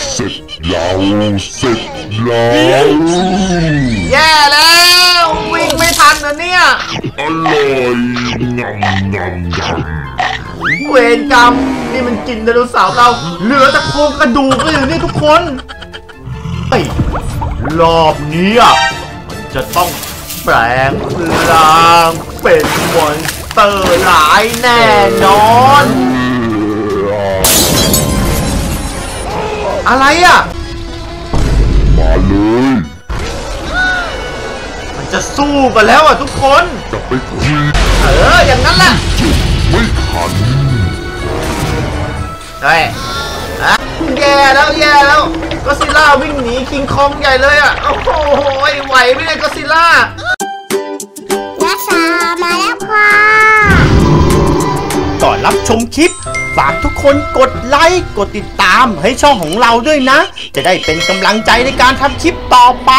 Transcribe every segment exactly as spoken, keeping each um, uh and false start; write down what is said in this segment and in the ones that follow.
เสร็จแล้วเสร็จแล้วแย่แล้ววิ่งไม่ทันนะเนี่ยอร่อยงำงำงำเวรกรรมนี่มันกินไดโนเสาร์เราเหลือแต่โครงกระดูกเลยนี่ทุกคนไอ้รอบนี้อ่ะมันจะต้องแปลงร่างเป็นมอนสเตอร์หลายแน่นอนอะไรอ่ะมาเลยมันจะสู้กันแล้วอ่ะทุกคนจะไปคุยเอออย่างนั้นแหละไม่ทันเฮ้ยแย่แล้วแย่แล้วก็ซิล่าวิ่งหนีคิงคองใหญ่เลยอ่ะโอ้โหไหวไหมเนี่ยก็ซิล่านักษามาแล้วค่ะก่อนรับชมคลิปฝากทุกคนกดไลค์กดติดตามให้ช่องของเราด้วยนะจะได้เป็นกำลังใจในการทำคลิปต่อไป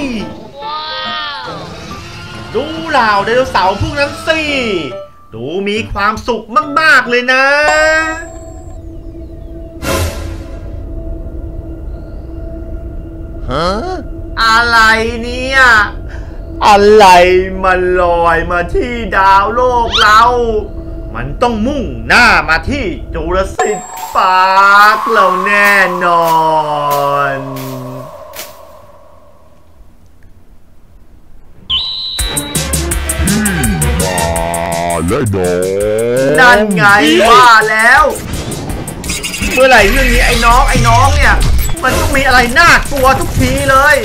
ดูเหล่าไดโนเสาร์พวกนั้นสิดูมีความสุขมากๆเลยนะฮะอะไรเนี่ยอะไรมันลอยมาที่ดาวโลกเรามันต้องมุ่งหน้ามาที่จูราสสิคพาร์คเราแน่นอนมาแล้วน้องนั่นไงว่าแล้วเมื่อไหร่เรื่องนี้ไอ้น้องไอ้น้องเนี่ยมันต้องมีอะไรน่ากลัวทุกทีเลย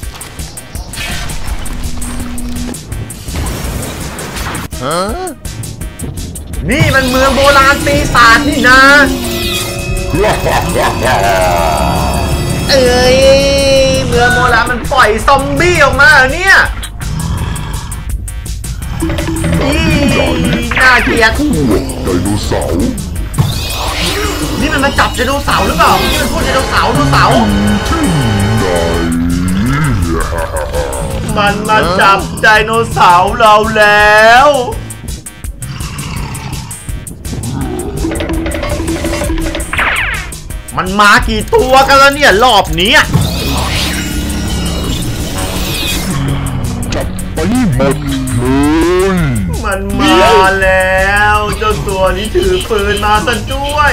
ฮะนี่มันเมืองโบราณปีศาจนี่นะเอ้ยเมืองโบราณมันปล่อยซอมบี้ออกมาเหรอเนี่ยน่าเกลียดไดโนเสาร์นี่มันมาจับไดโนเสาร์หรือเปล่านี่มันพูดไดโนเสาร์ไดโนเสาร์มันมาจับไดโนเสาร์เราแล้วมันมากี่ตัวกันแล้วเนี่ยรอบนี้จับไปหมดเลยมันมาแล้วเจ้าตัวนี้ถือปืนมาซะด้วย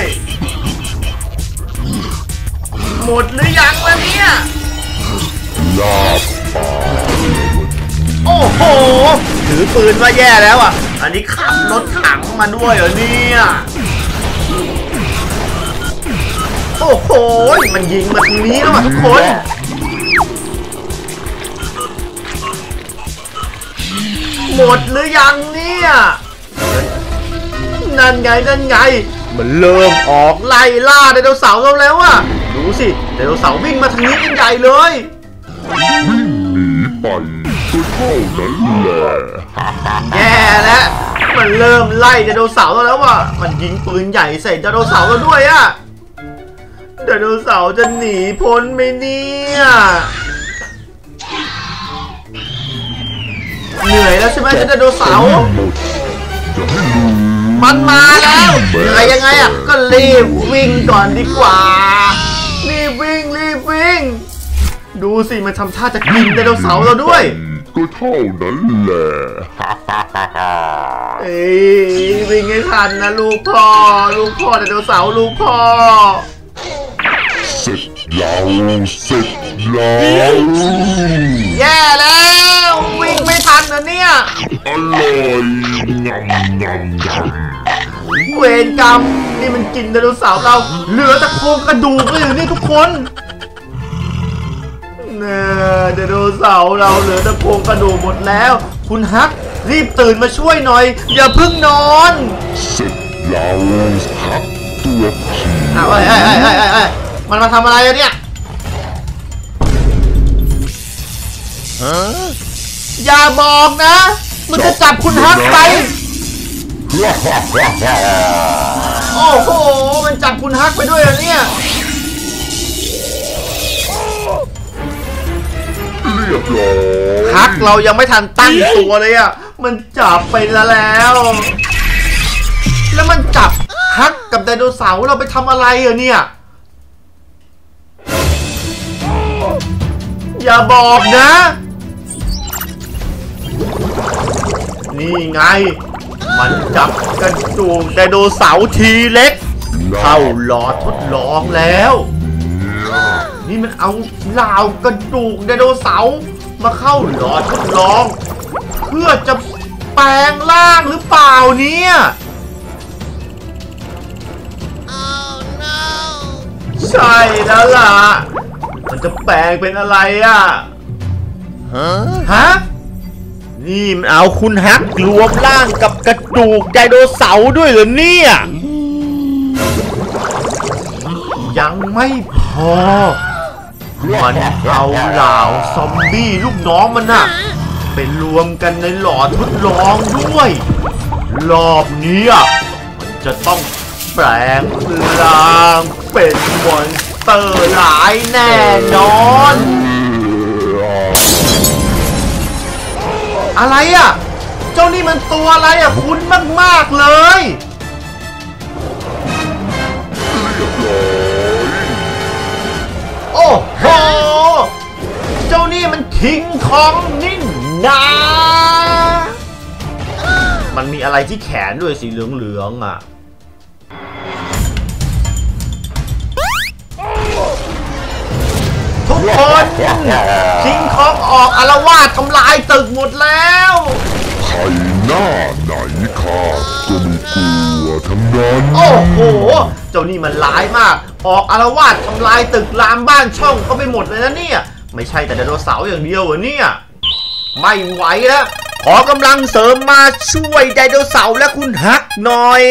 หมดหรือยังวะเนี่ยลาบปาโอ้โหถือปืนว่าแย่แล้วอ่ะอันนี้ขับรถถังมาด้วยเหรอเนี่ยโอ้โหมันยิงมาตรงนี้แล้วอ่ะทุกคนหมดหรือยังเนี่ยนั่นไงนั่นไงมันเริ่มออกไล่ล่าไดโนเสาร์เราแล้วอ่ะดูสิไดโนเสาร์วิ่งมาทางนี้กันใหญ่เลยวิ่งหนีไปก็เท่านั้นแหละแย่แล้วมันเริ่มไล่ไดโนเสาร์เราแล้วอ่ะมันยิงปืนใหญ่ใส่ไดโนเสาร์เราด้วยอ่ะไดโนเสาร์จะหนีพ้นไหมเนี่ยเหนื่อยแล้วใช่ไหมไดโนเสาร์มันมาแล้วอะไรยังไงอ่ะก็รีบวิ่งก่อนดีกว่ารีบวิ่งรีบวิ่งดูสิมันทำท่าจะกินไดโนเสาร์เราด้วยก็เท่านั้นแหละเอ้ยวิ่งให้ทันนะลูกพ่อลูกพ่อไดโนเสาร์ลูกพ่อเสร็จแล้วเสร็จแล้วแย่แล้ววิ่งไม่ทันนะเนี่ยอร่อยงำงำงำเวรกรรมนี่มันกินไดโนเสาร์เราเหลือแต่โครงกระดูกเลยนี่ทุกคนเนี่ยไดโนเสาร์เราเหลือแต่โครงกระดูกหมดแล้วคุณฮักรีบตื่นมาช่วยหน่อยอย่าเพิ่งนอนเสร็จแล้วฮักตัวผีอ้าวเฮ้ยเฮ้ยเฮ้ยเฮ้ยมันมาทำอะไรอะเนี่ยฮะอย่าบอกนะมันจะจับคุณฮักไปโอ้โหมันจับคุณฮักไปด้วยเหรอเนี่ยเรียบร้อยฮักเรายังไม่ทันตั้งตัวเลยอ่ะมันจับไปแล้วแล้วมันจับฮักกับไดโนเสาร์เราไปทำอะไรอะเนี่ยอย่าบอกนะ นี่ไงมันจับกระดูกไดโนเสาร์ทีเล็กเข้าหลอดทดลองแล้วนี่มันเอาเหล่ากระดูกไดโนเสาร์มาเข้าหลอดทดลองเพื่อจะแปลงร่างหรือเปล่าเนี่ย oh, no. ใช่แล้วล่ะมันจะแปลงเป็นอะไรอ่ะฮะฮะนี่มันเอาคุณฮักรวมร่างกับกระดูกไดโนเสาร์ด้วยเหรอเนี่ยยังไม่พอมันเอาเหล่าซอมบี้ลูกน้องมันน่ะไปรวมกันในหลอดทดลองด้วยรอบนี้มันจะต้องแปลงร่างเป็นมอนสเตอร์หลายแน่นอนอะไรอ่ะเจ้านี่มันตัวอะไรอ่ะคุ้นมากๆเลยโอ้โหเจ้านี่มันคิงคองนี่นะมันมีอะไรที่แขนด้วยสีเหลืองๆอ่ะทุกคนคิงคองออกอาละวาดทำลายตึกหมดแล้วใครหน้าไหนข้าก็ไม่กลัวทั้งนั้นโอ้โหเจ้านี่มันร้ายมากออกอาละวาดทำลายตึกรามบ้านช่องเขาไปหมดเลยนะเนี่ยไม่ใช่แต่ไดโนเสาร์อย่างเดียวเหรอเนี่ยไม่ไหวแล้วขอกำลังเสริมมาช่วยไดโนเสาร์และคุณฮักหน่อย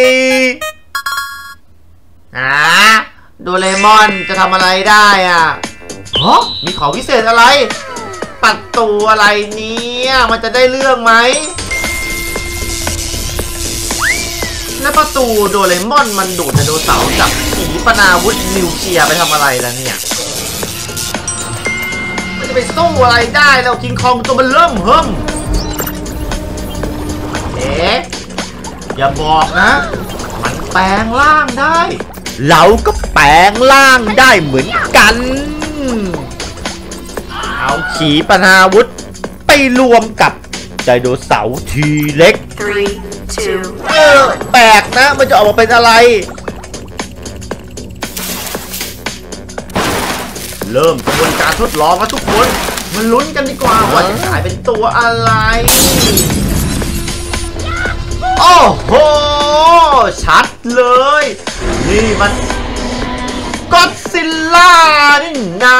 อ่าโดเรมอนจะทำอะไรได้อ่ะฮะมีของพิเศษอะไรปัดตัวอะไรเนี่ยมันจะได้เรื่องไหมแล้วประตูโดเรมอนมันดูดไดโนเสาร์จากขีปนาวุธนิวเคลียร์ไปทำอะไรล่ะเนี่ยมันจะไปสู้อะไรได้แล้วคิงคองตัวมันเริ่มเฮิมเอ๊ะอย่าบอกนะมันแปลงร่างได้เราก็แปลงร่างได้เหมือนกันเอาขีปนาวุธไปรวมกับไดโนเสาร์ทีเล็กเออแปลกนะมันจะออกมาเป็นอะไรเริ่มกระบวนการทดลองแล้วทุกคนมาลุ้นกันดีกว่าว่าจะกลายเป็นตัวอะไรโอ้โหชัดเลยนี่มันก็อดซิลล่านี่นะ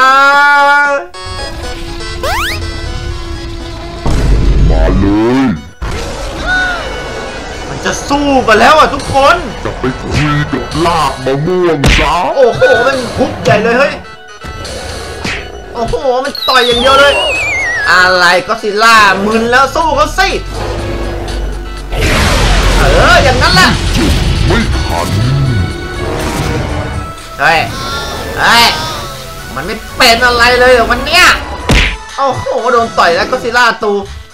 มาเลยมันจะสู้กันแล้วอ่ะทุกคนจะไปคุยกับลากมะม่วงซะโอ้โหมันคุกใหญ่เลยเฮ้ยโอ้โหมันต่อยอย่างเดียวเลยอะไรก็อดซิลล่ามึนแล้วสู้เขาสิเอออย่างนั้นแหละไม่ทันเฮ้ยเฮ้ยมันไม่เป็นอะไรเลยเหรอวันเนี้ยโอ้โหโดนต่อยแล้วก็อดซิลล่าตู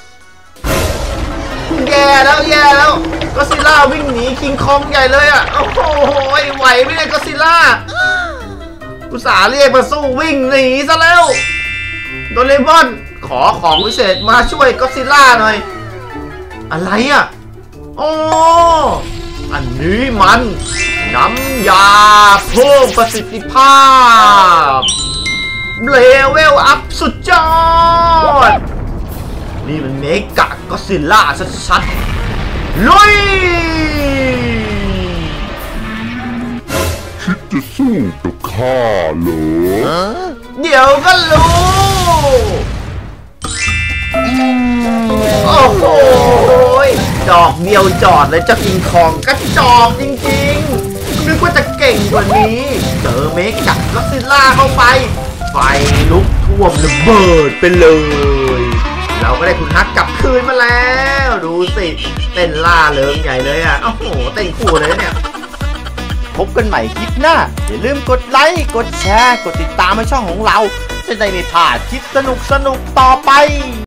แย่แล้วแย่แล้วก็อดซิลล่าวิ่งหนีคิงคองใหญ่เลยอ่ะโอ้โหไหวไม่ได้ก็อดซิลล่าอุตส่าห์เรียกมาสู้วิ่งหนีซะแล้วโดเรมอนขอของพิเศษมาช่วยก็อดซิลล่าหน่อยอะไรอ่ะโอ้อันนี้มันน้ำยาเพิ่มประสิทธิภาพเลเวลอัพสุดยอดนี่มันเมกะก็อดซิลล่าชัดๆลุยคิดจะสู้กับข้าเหรอเดี๋ยวก็รู้โอ้โหดอกเดียวจอดเลยเจ้าคิงคองกระจอกจริงๆนึกว่าจะเก่งกว่านี้เจอเมกะก็อดซิลล่าเข้าไปไฟลุกท่วมระเบิดไปเลยเราก็ได้คุณฮักกลับคืนมาแล้วดูสิเต้นล่าเริงใหญ่เลยอ่ะโอ้โหเต้นคู่เลยเนี่ยพบกันใหม่คลิปหน้าอย่าลืมกดไลค์กดแชร์กดติดตามให้ช่องของเราจะได้ไม่พลาดคลิปสนุกๆต่อไป